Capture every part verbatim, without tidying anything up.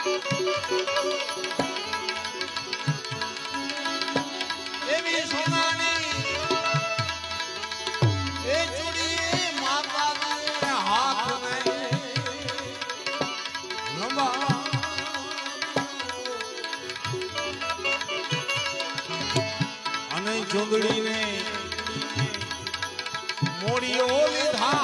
એવી સોનાની એ ચૂડી માતાને હાથ લંબા અને ચૂંદડીને મોડીઓ લીધા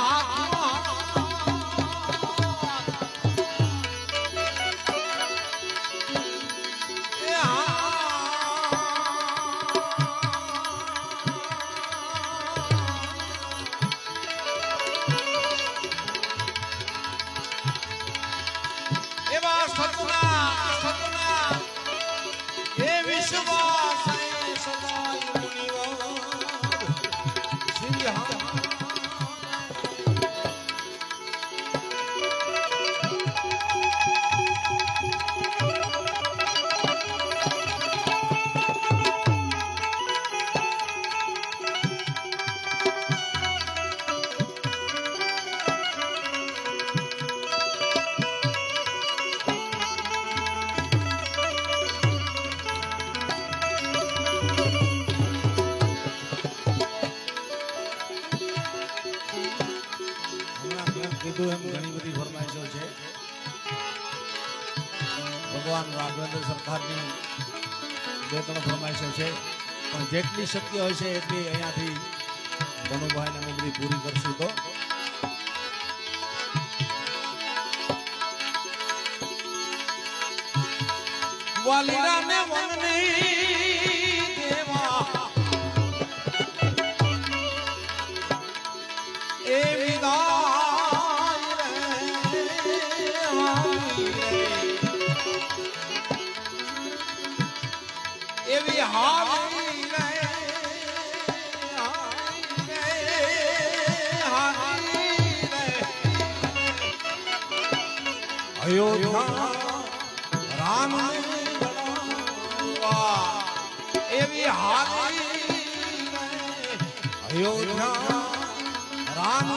ઘણી બધી ફરમાઈશો છે ભગવાન રાઘવેન્દ્ર સરકારની બે ત્રણ ફરમાઈશો છે પણ જેટલી શક્ય હોય છે એટલી અહીંયાથી ધનુભાઈને અમે બધી પૂરી કરશું તો વાલીરાને વનની દેવા એ વિદા એવી હારી રે હારી રે અયોધ્યા રામ એવી હારી રે અયોધ્યા રામ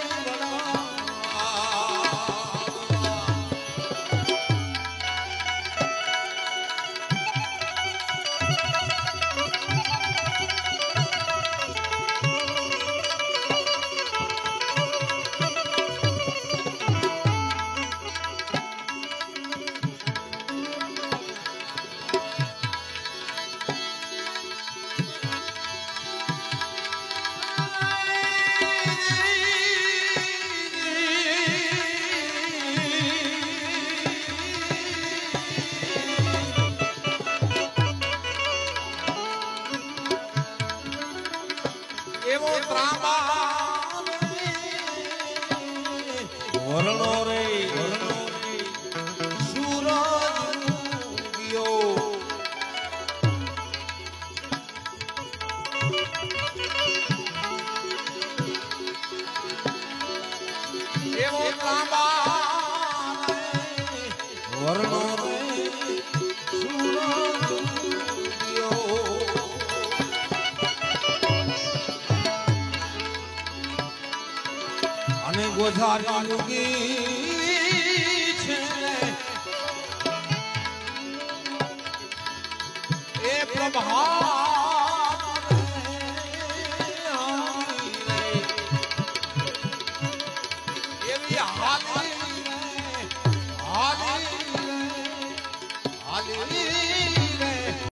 એવો ત્રાંબા વરણો રે સૂરજ ઉગ્યો એવો ત્રાંબા વરણો રે સૂરજ ઉગ્યો અને ગોઝારી ઉગી છે એ પ્રભાત એવી હાલી હાલી હાલી